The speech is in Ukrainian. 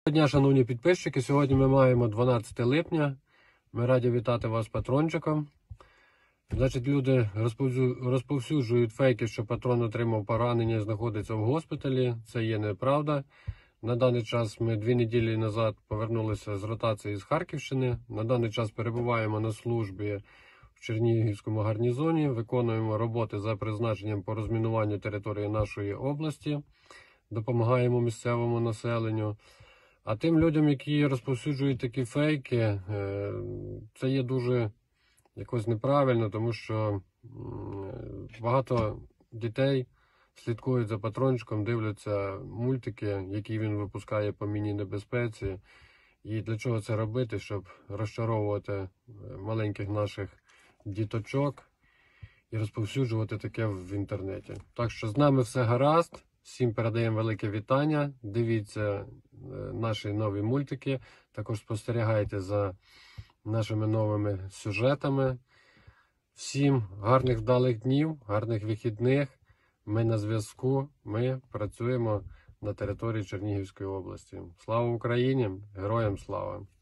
Доброго дня, шановні підписчики. Сьогодні ми маємо 12 липня. Ми раді вітати вас патрончиком. Значить, люди розповсюджують фейки, що патрон отримав поранення і знаходиться в госпіталі. Це є неправда. На даний час ми 2 неділі назад повернулися з ротації з Харківщини. На даний час перебуваємо на службі в Чернігівському гарнізоні. Виконуємо роботи за призначенням по розмінуванню території нашої області. Допомагаємо місцевому населенню. А тим людям, які розповсюджують такі фейки, це є дуже якось неправильно, тому що багато дітей слідкують за патрончиком, дивляться мультики, які він випускає по міні-небезпеці. І для чого це робити, щоб розчаровувати маленьких наших діточок і розповсюджувати таке в інтернеті. Так що з нами все гаразд. Всім передаємо велике вітання. Дивіться наші нові мультики. Також спостерігайте за нашими новими сюжетами. Всім гарних вдалих днів, гарних вихідних. Ми на зв'язку. Ми працюємо на території Чернігівської області. Слава Україні! Героям слава!